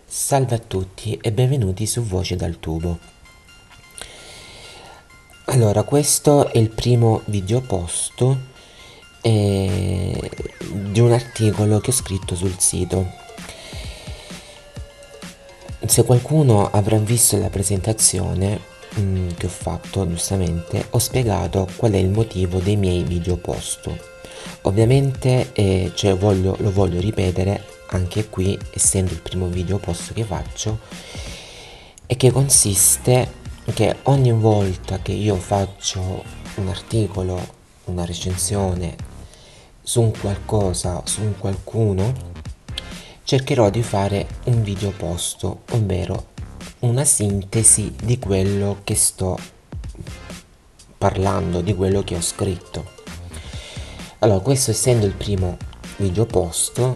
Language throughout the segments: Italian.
Salve a tutti e benvenuti su Voci dal Tubo. Allora, questo è il primo video post di un articolo che ho scritto sul sito. Se qualcuno avrà visto la presentazione che ho fatto, giustamente, ho spiegato qual è il motivo dei miei video post. Ovviamente lo voglio ripetere anche qui, essendo il primo video post che faccio, e che consiste che ogni volta che io faccio un articolo, una recensione su un qualcosa, su un qualcuno, cercherò di fare un video post, ovvero una sintesi di quello che sto parlando, di quello che ho scritto. Allora, questo essendo il primo video post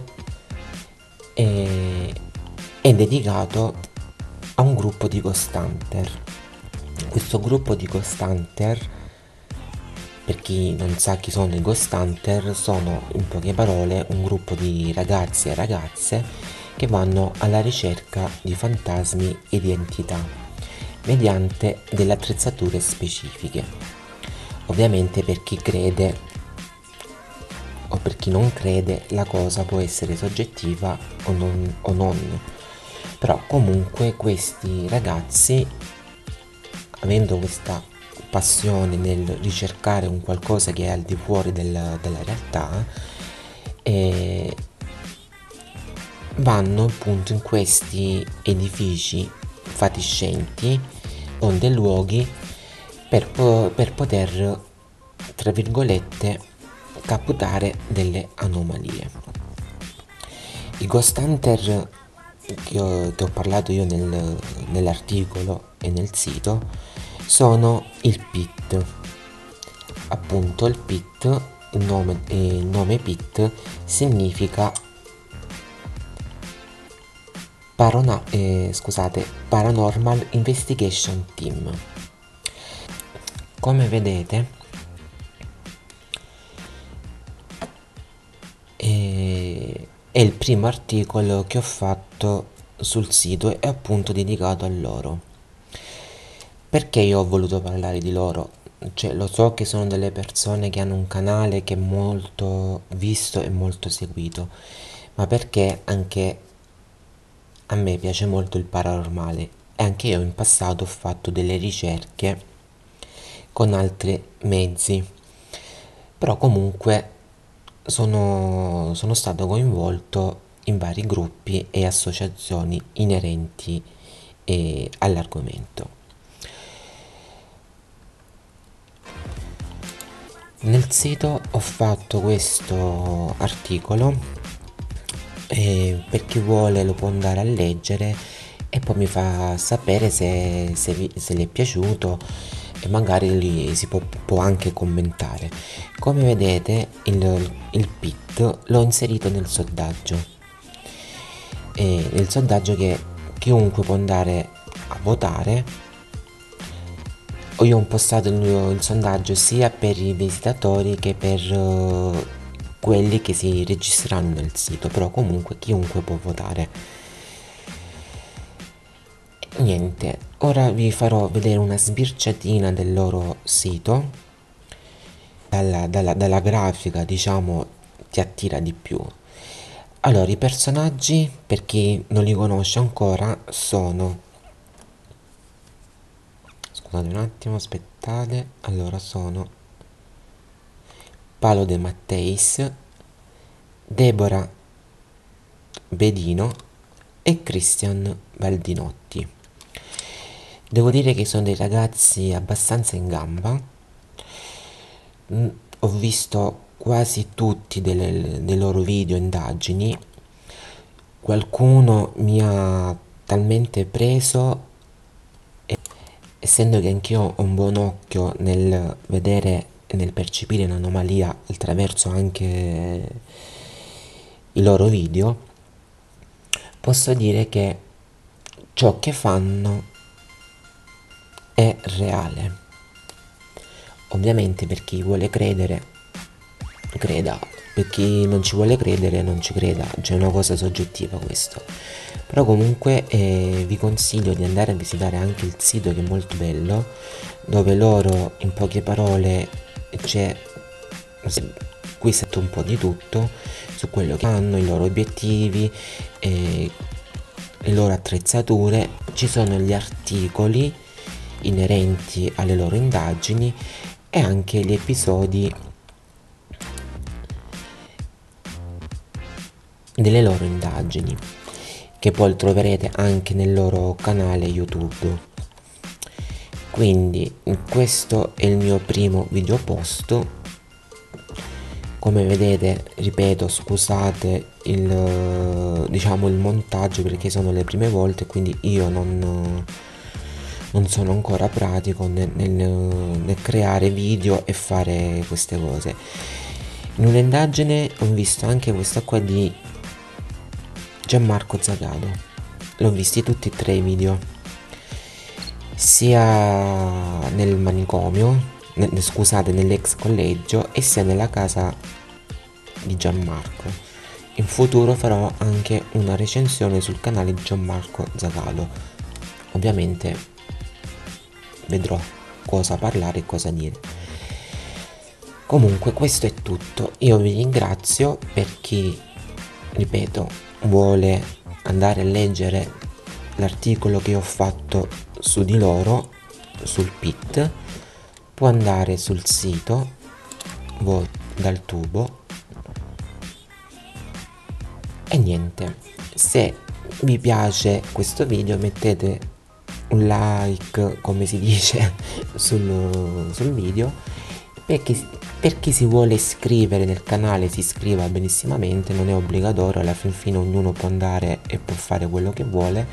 è dedicato a un gruppo di Ghost Hunter. Questo gruppo di Ghost Hunter, per chi non sa chi sono i Ghost Hunter, sono in poche parole un gruppo di ragazzi e ragazze che vanno alla ricerca di fantasmi e di entità mediante delle attrezzature specifiche. Ovviamente per chi crede o per chi non crede la cosa può essere soggettiva o non. Però comunque questi ragazzi, avendo questa passione nel ricercare un qualcosa che è al di fuori della realtà, vanno appunto in questi edifici fatiscenti o dei luoghi per poter, tra virgolette, captare delle anomalie. I Ghost Hunter che ho parlato io nell'articolo e nel sito sono il PIT. Appunto il PIT, il nome PIT significa Paranormal Investigation Team. Come vedete è il primo articolo che ho fatto sul sito e appunto dedicato a loro. Perché io ho voluto parlare di loro? Cioè, lo so che sono delle persone che hanno un canale che è molto visto e molto seguito, ma perché anche a me piace molto il paranormale e anche io in passato ho fatto delle ricerche con altri mezzi, però comunque sono stato coinvolto in vari gruppi e associazioni inerenti all'argomento. Nel sito ho fatto questo articolo e per chi vuole lo può andare a leggere e poi mi fa sapere se gli è piaciuto e magari può anche commentare. Come vedete il PIT l'ho inserito nel sondaggio, nel sondaggio che chiunque può andare a votare. Io ho impostato il sondaggio sia per i visitatori che per quelli che si registreranno nel sito, però comunque chiunque può votare. Niente, ora vi farò vedere una sbirciatina del loro sito. Dalla grafica, diciamo, ti attira di più. Allora, i personaggi, per chi non li conosce ancora, sono... Scusate un attimo, aspettate. Allora, sono Paolo De Matteis, Deborah Bedino e Christian Baldinotti. Devo dire che sono dei ragazzi abbastanza in gamba. Ho visto quasi tutti dei loro video indagini. Qualcuno mi ha talmente preso, essendo che anch'io ho un buon occhio nel vedere e nel percepire un'anomalia attraverso anche i loro video, posso dire che ciò che fanno è reale. Ovviamente per chi vuole credere, creda, per chi non ci vuole credere non ci creda, c'è una cosa soggettiva questo. Però comunque vi consiglio di andare a visitare anche il sito, che è molto bello, dove loro in poche parole c'è qui sento un po' di tutto su quello che hanno, i loro obiettivi, le loro attrezzature, ci sono gli articoli inerenti alle loro indagini e anche gli episodi delle loro indagini, che poi troverete anche nel loro canale YouTube. Quindi questo è il mio primo video posto. Come vedete, ripeto, scusate diciamo il montaggio, perché sono le prime volte, quindi io non sono ancora pratico nel creare video e fare queste cose. In un'indagine ho visto anche questa qua di Gianmarco Zagato, l'ho visti tutti e tre i video, sia nel manicomio, scusate, nell'ex collegio, e sia nella casa di Gianmarco. In futuro farò anche una recensione sul canale di Gianmarco Zagato, ovviamente vedrò cosa parlare e cosa dire. Comunque questo è tutto, io vi ringrazio. Per chi, ripeto, vuole andare a leggere l'articolo che ho fatto su di loro sul PIT, può andare sul sito dal tubo. E niente, se vi piace questo video mettete un like, come si dice, sul video. Per chi si vuole iscrivere nel canale si iscriva benissimamente, non è obbligatorio, alla fin fine ognuno può andare e può fare quello che vuole.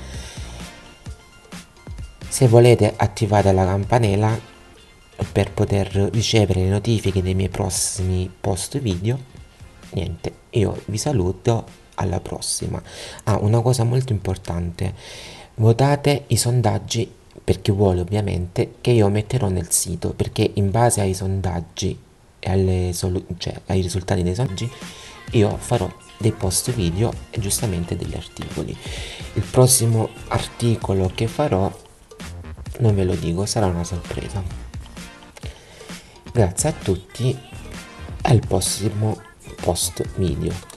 Se volete attivate la campanella per poter ricevere le notifiche dei miei prossimi post video. Niente, io vi saluto, alla prossima. Una cosa molto importante: votate i sondaggi, per chi vuole ovviamente, che io metterò nel sito, perché in base ai sondaggi e ai risultati dei sondaggi io farò dei post video e giustamente degli articoli. Il prossimo articolo che farò non ve lo dico, sarà una sorpresa. Grazie a tutti, al prossimo post video.